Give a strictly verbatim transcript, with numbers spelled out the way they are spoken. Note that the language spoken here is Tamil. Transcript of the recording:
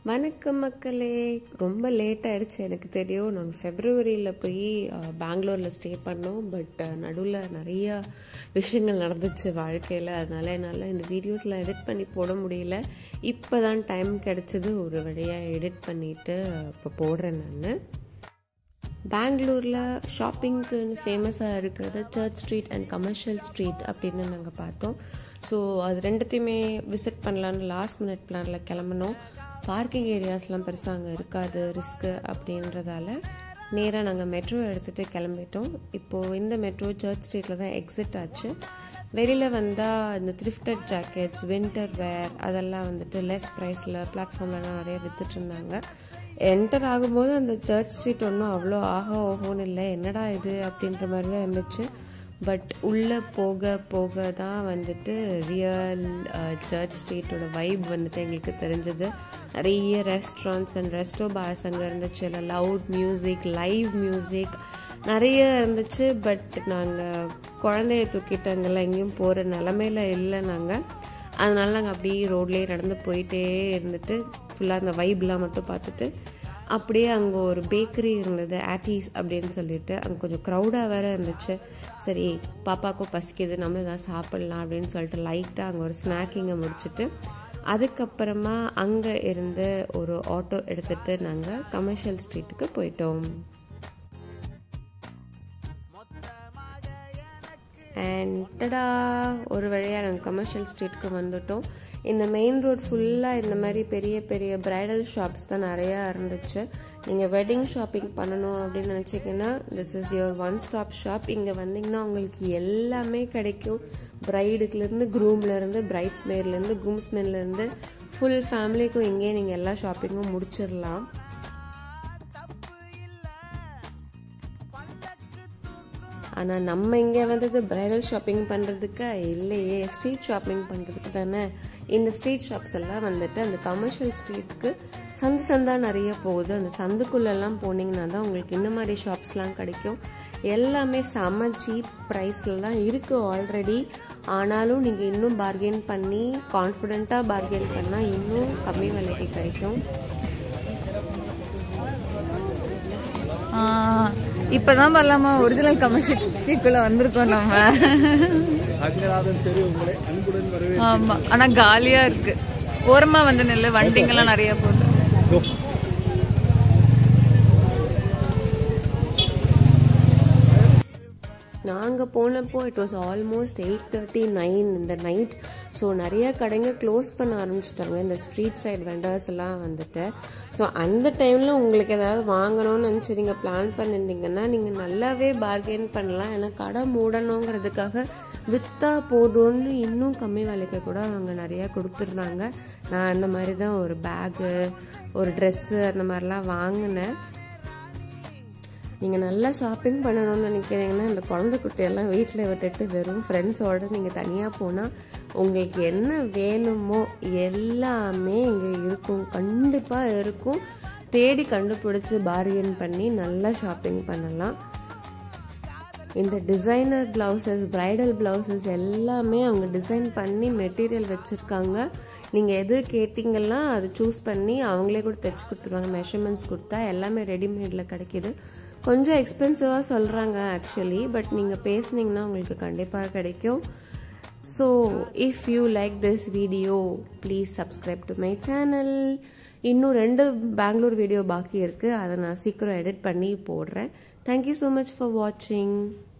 வணக்கம் மக்களே, ரொம்ப லேட் ஆகிடுச்சு எனக்கு தெரியும். நாங்கள் ஃபெப்ரவரியில் போய் பெங்களூரில் ஸ்டே பண்ணோம். பட் நடுவில் நிறையா விஷயங்கள் நடந்துச்சு வாழ்க்கையில். அதனால் என்னால் இந்த வீடியோஸில் எடிட் பண்ணி போட முடியல. இப்போ தான் டைம் கிடச்சிது, ஒரு வழியாக எடிட் பண்ணிவிட்டு இப்போ போடுறேன். நான் பெங்களூரில் ஷாப்பிங்க்குன்னு ஃபேமஸாக இருக்கிறது church street and commercial street அப்படின்னு நாங்கள் பார்த்தோம். ஸோ அது ரெண்டுத்தையுமே விசிட் பண்ணலான்னு லாஸ்ட் மினிட் பிளானில் கிளம்பினோம். பார்க்கிங் ஏரியாஸ்லாம் பெருசாக அங்கே இருக்காது, ரிஸ்க்கு அப்படின்றதால நேராக நாங்கள் மெட்ரோ எடுத்துகிட்டு கிளம்பிட்டோம். இப்போது இந்த மெட்ரோ சர்ச் ஸ்ட்ரீட்டில் தான் எக்ஸிட் ஆச்சு. வெளியில் வந்தால் இந்த த்ரிஃப்டட் ஜாக்கெட்ஸ், வின்டர் வேர் அதெல்லாம் வந்துட்டு லெஸ் ப்ரைஸில் பிளாட்ஃபார்ம்லலாம் நிறைய விற்றுட்டு இருந்தாங்க. என்டர் ஆகும்போது அந்த சர்ச் ஸ்ட்ரீட் ஒன்றும் அவ்வளோ ஆக ஓஹோன்னு இல்லை, என்னடா இது அப்படின்ற மாதிரி தான் இருந்துச்சு. பட் உள்ளே போக போக தான் வந்துட்டு ரியல் சர்ச் ஸ்ட்ரீட்டோட வைப் வந்துட்டு எங்களுக்கு தெரிஞ்சது. நிறைய ரெஸ்டாரண்ட்ஸ் அண்ட் ரெஸ்டோ பார்ஸ் அங்கே இருந்துச்சு. இல்லை லவுட் மியூசிக், லைவ் மியூசிக் நிறைய இருந்துச்சு. பட் நாங்கள் குழந்தைய தூக்கிட்டு அங்கெல்லாம் எங்கேயும் போகிற நிலமையில இல்லை நாங்கள். அதனால நாங்கள் அப்படியே ரோட்லேயே நடந்து போயிட்டே இருந்துட்டு ஃபுல்லாக அந்த வைப்லாம் மட்டும் பார்த்துட்டு அப்படியே அங்கே ஒரு பேக்கரி இருந்தது, ஆட்டிஸ் அப்படின்னு சொல்லிட்டு. அங்கே கொஞ்சம் க்ரௌடாக வேறு இருந்துச்சு. சரி பாப்பாவுக்கும் பசிக்குது, நம்ம எதாவது சாப்பிட்லாம் அப்படின்னு சொல்லிட்டு லைட்டாக அங்கே ஒரு ஸ்நாக்கிங்கை முடிச்சுட்டு அதுக்கப்புறமா அங்கே இருந்து ஒரு ஆட்டோ எடுத்துகிட்டு நாங்கள் கமர்ஷியல் ஸ்ட்ரீட்டுக்கு போயிட்டோம். அண்ட் டடா, ஒரு வழியாக நாங்கள் கமர்ஷியல் ஸ்ட்ரீட்டுக்கு வந்துட்டோம். இந்த மெயின் ரோட் ஃபுல்லாக இந்த மாதிரி பெரிய பெரிய பிரைடல் ஷாப்ஸ் தான் நிறையா இருந்துச்சு. நீங்கள் வெட்டிங் ஷாப்பிங் பண்ணணும் அப்படின்னு நினச்சிங்கன்னா this is your one stop shop. இங்கே வந்தீங்கன்னா உங்களுக்கு எல்லாமே கிடைக்கும். பிரைடுக்குலேருந்து க்ரூம்லேருந்து, பிரைட்ஸ்மேட்லேருந்து, க்ரூம்ஸ்மேன்லேருந்து ஃபுல் ஃபேமிலிக்கும் இங்கேயே நீங்கள் எல்லா ஷாப்பிங்கும் முடிச்சிடலாம். ஆனால் நம்ம இங்கே வந்தது பிரைடல் ஷாப்பிங் பண்ணுறதுக்கு இல்லையே, ஸ்ட்ரீட் ஷாப்பிங் பண்ணுறதுக்கு தானே. இந்த ஸ்ட்ரீட் ஷாப்ஸ் எல்லாம் வந்துட்டு அந்த கமர்ஷியல் ஸ்ட்ரீட்டுக்கு சந்து சந்தாக நிறைய போகுது. அந்த சந்துக்குள்ளெல்லாம் போனீங்கன்னா தான் உங்களுக்கு இந்த மாதிரி ஷாப்ஸ்லாம் கிடைக்கும். எல்லாமே செம்ம சீப் ப்ரைஸில் தான் இருக்குது ஆல்ரெடி. ஆனாலும் நீங்கள் இன்னும் பார்கெயின் பண்ணி கான்ஃபிடெண்ட்டாக பார்கெயின் பண்ணால் இன்னும் கம்மி விலைக்கு கிடைக்கும். இப்பதான் வரலாமா ஒரிஜினல் கமர்ஷியல் ஸ்ட்ரீட்குள்ள வந்திருக்கோம் நம்ம. ஆமா, ஆனா காலியா இருக்கு. ஓரமா வந்து நெல்லு வண்டிங்கெல்லாம் நிறைய போகுது. நாங்கள் போனப்போ it was almost eight thirty nine இந்த நைட். ஸோ நிறைய கடைங்க க்ளோஸ் பண்ண ஆரம்பிச்சிட்டாங்க, இந்த ஸ்ட்ரீட் சைட் வெண்டர்ஸ் எல்லாம் வந்துட்டு. ஸோ அந்த டைமில் உங்களுக்கு ஏதாவது வாங்கணும்னு நினச்சி நீங்கள் பிளான் பண்ணியிருந்தீங்கன்னா நீங்கள் நல்லாவே பார்கெயின் பண்ணலாம். ஏன்னா கடை மூடணுங்கிறதுக்காக விற்றா போதும்னு இன்னும் கம்மி விலைக்கு கூட அவங்க நிறையா கொடுத்துட்றாங்க. நான் அந்த மாதிரி தான் ஒரு பேகு, ஒரு ட்ரெஸ்ஸு அந்த மாதிரிலாம் வாங்கினேன். நீங்கள் நல்லா ஷாப்பிங் பண்ணணும்னு நினைக்கிறீங்கன்னா இந்த குழந்தை குட்டியெல்லாம் வீட்டில் விட்டுட்டு வெறும் ஃப்ரெண்ட்ஸோடு நீங்கள் தனியாக போனால் உங்களுக்கு என்ன வேணுமோ எல்லாமே இங்கே இருக்கும், கண்டிப்பாக இருக்கும். தேடி கண்டுபிடிச்சி பார்கெயின் பண்ணி நல்லா ஷாப்பிங் பண்ணலாம். இந்த டிசைனர் ப்ளவுசஸ், ப்ரைடல் ப்ளவுசஸ் எல்லாமே அவங்க டிசைன் பண்ணி மெட்டீரியல் வச்சுருக்காங்க. நீங்கள் எது கேட்டிங்கன்னா அது சூஸ் பண்ணி அவங்களே கூட தைச்சி கொடுத்துருவாங்க. மெஷர்மெண்ட்ஸ் கொடுத்தா எல்லாமே ரெடிமேடில் கிடைக்கிது. கொஞ்சம் எக்ஸ்பென்சிவாக சொல்கிறாங்க ஆக்சுவலி, பட் நீங்கள் பேசுனீங்கன்னா உங்களுக்கு கண்டிப்பாக கிடைக்கும். So if you like this video please subscribe to my channel. இன்னும் ரெண்டு பெங்களூர் வீடியோ பாக்கி இருக்குது, அதை நான் சீக்கிரம் எடிட் பண்ணி போடுறேன். தேங்க்யூ ஸோ மச் ஃபார் வாட்சிங்.